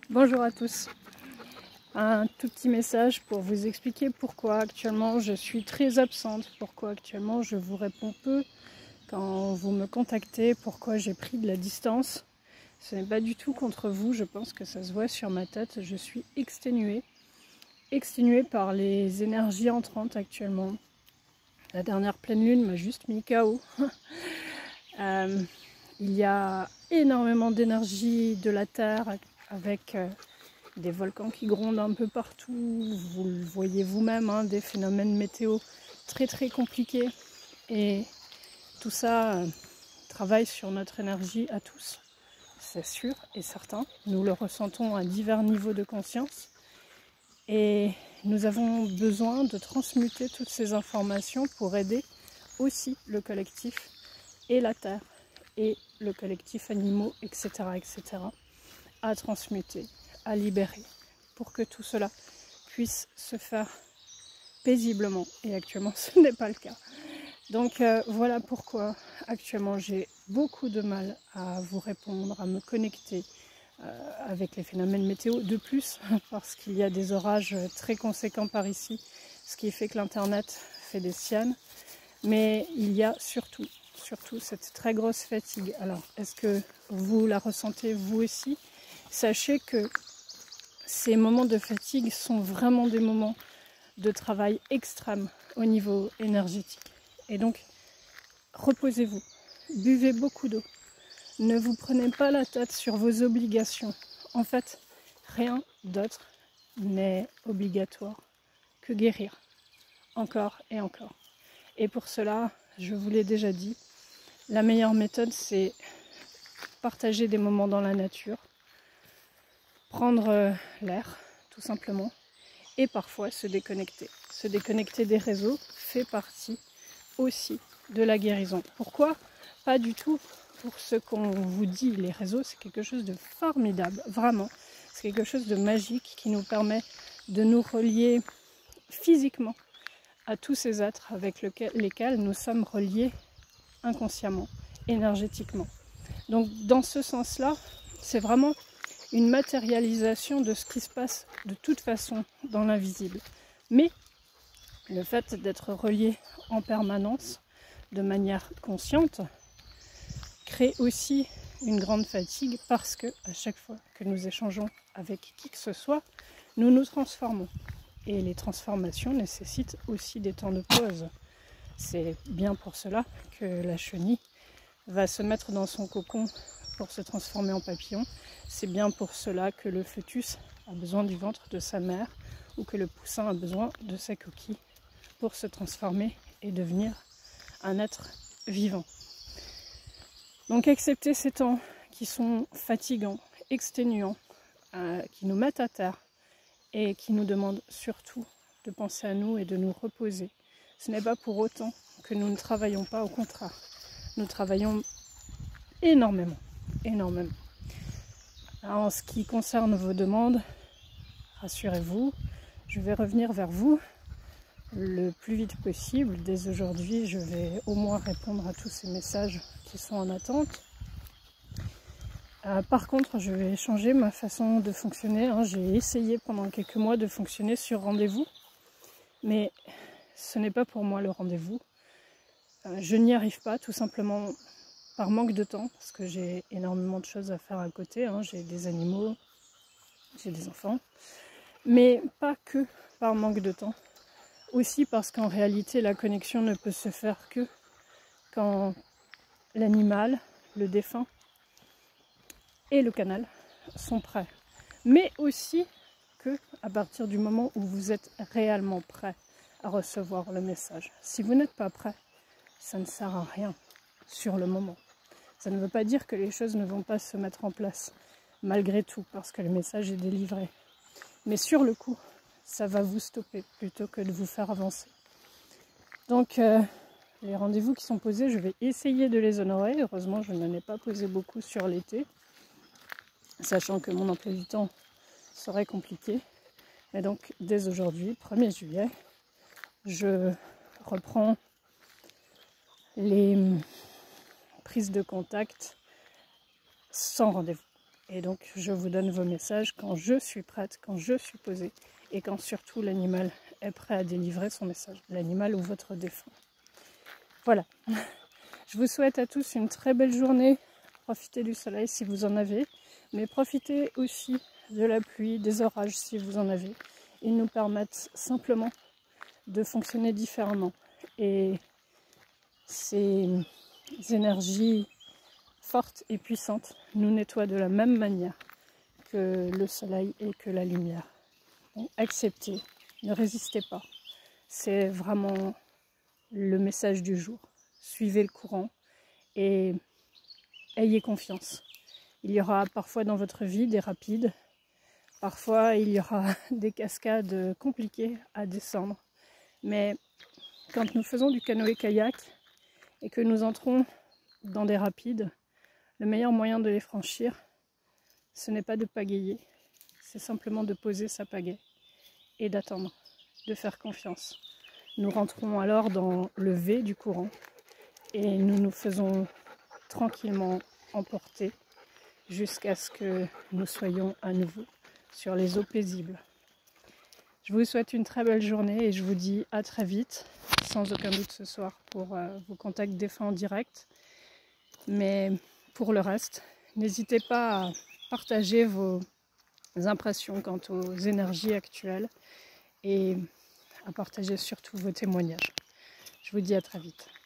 Bonjour à tous. Un tout petit message pour vous expliquer pourquoi actuellement je suis très absente, pourquoi actuellement je vous réponds peu quand vous me contactez, pourquoi j'ai pris de la distance. Ce n'est pas du tout contre vous, je pense que ça se voit sur ma tête, je suis exténuée par les énergies entrantes actuellement. La dernière pleine lune m'a juste mis KO. Il y a énormément d'énergie de la Terre avec des volcans qui grondent un peu partout. Vous le voyez vous-même, hein, des phénomènes météo très compliqués. Et tout ça travaille sur notre énergie à tous, c'est sûr et certain. Nous le ressentons à divers niveaux de conscience. Et nous avons besoin de transmuter toutes ces informations pour aider aussi le collectif et la Terre et le collectif animaux, etc., à transmuter, à libérer, pour que tout cela puisse se faire paisiblement. Et actuellement, ce n'est pas le cas. Donc voilà pourquoi actuellement j'ai beaucoup de mal à vous répondre, à me connecter avec les phénomènes météo. De plus, parce qu'il y a des orages très conséquents par ici, ce qui fait que l'internet fait des siennes. Mais il y a surtout cette très grosse fatigue. Alors, est-ce que vous la ressentez vous aussi? Sachez que ces moments de fatigue sont vraiment des moments de travail extrême au niveau énergétique. Et donc, reposez-vous, buvez beaucoup d'eau, ne vous prenez pas la tête sur vos obligations. En fait, rien d'autre n'est obligatoire que guérir, encore et encore. Et pour cela, je vous l'ai déjà dit, la meilleure méthode, c'est partager des moments dans la nature, prendre l'air, tout simplement, et parfois se déconnecter. Se déconnecter des réseaux fait partie aussi de la guérison. Pourquoi? Pas du tout pour ce qu'on vous dit. Les réseaux, c'est quelque chose de formidable, vraiment. C'est quelque chose de magique qui nous permet de nous relier physiquement à tous ces êtres avec lesquels nous sommes reliés inconsciemment, énergétiquement. Donc dans ce sens-là, c'est vraiment une matérialisation de ce qui se passe de toute façon dans l'invisible. Mais le fait d'être relié en permanence, de manière consciente, crée aussi une grande fatigue parce que à chaque fois que nous échangeons avec qui que ce soit, nous nous transformons. Et les transformations nécessitent aussi des temps de pause. C'est bien pour cela que la chenille va se mettre dans son cocon pour se transformer en papillon. C'est bien pour cela que le fœtus a besoin du ventre de sa mère ou que le poussin a besoin de sa coquille pour se transformer et devenir un être vivant. Donc accepter ces temps qui sont fatigants, exténuants, qui nous mettent à terre et qui nous demandent surtout de penser à nous et de nous reposer. Ce n'est pas pour autant que nous ne travaillons pas, au contraire. Nous travaillons énormément. Alors, en ce qui concerne vos demandes, rassurez-vous, je vais revenir vers vous le plus vite possible. Dès aujourd'hui, je vais au moins répondre à tous ces messages qui sont en attente. Par contre, je vais changer ma façon de fonctionner. J'ai essayé pendant quelques mois de fonctionner sur rendez-vous, mais ce n'est pas pour moi le rendez-vous. Je n'y arrive pas, tout simplement par manque de temps, parce que j'ai énormément de choses à faire à côté. J'ai des animaux, j'ai des enfants, mais pas que par manque de temps. Aussi parce qu'en réalité, la connexion ne peut se faire que quand l'animal, le défunt et le canal sont prêts. Mais aussi que à partir du moment où vous êtes réellement prêt à recevoir le message. Si vous n'êtes pas prêt, ça ne sert à rien sur le moment. Ça ne veut pas dire que les choses ne vont pas se mettre en place, malgré tout, parce que le message est délivré. Mais sur le coup, ça va vous stopper plutôt que de vous faire avancer. Donc, les rendez-vous qui sont posés, je vais essayer de les honorer. Heureusement, je n'en ai pas posé beaucoup sur l'été, sachant que mon emploi du temps serait compliqué. Et donc, dès aujourd'hui, 1er juillet, je reprends les prises de contact sans rendez-vous. Et donc je vous donne vos messages quand je suis prête, quand je suis posée et quand surtout l'animal est prêt à délivrer son message, l'animal ou votre défunt. Voilà, je vous souhaite à tous une très belle journée, profitez du soleil si vous en avez, mais profitez aussi de la pluie, des orages si vous en avez. Ils nous permettent simplement de fonctionner différemment et ces énergies fortes et puissantes nous nettoient de la même manière que le soleil et que la lumière. Donc, acceptez, ne résistez pas. C'est vraiment le message du jour. Suivez le courant et ayez confiance. Il y aura parfois dans votre vie des rapides, parfois il y aura des cascades compliquées à descendre. Mais quand nous faisons du canoë-kayak et que nous entrons dans des rapides, le meilleur moyen de les franchir, ce n'est pas de pagayer, c'est simplement de poser sa pagaie et d'attendre, de faire confiance. Nous rentrons alors dans le V du courant et nous nous faisons tranquillement emporter jusqu'à ce que nous soyons à nouveau sur les eaux paisibles. Je vous souhaite une très belle journée et je vous dis à très vite, sans aucun doute ce soir pour vos contacts défunts en direct. Mais pour le reste, n'hésitez pas à partager vos impressions quant aux énergies actuelles et à partager surtout vos témoignages. Je vous dis à très vite.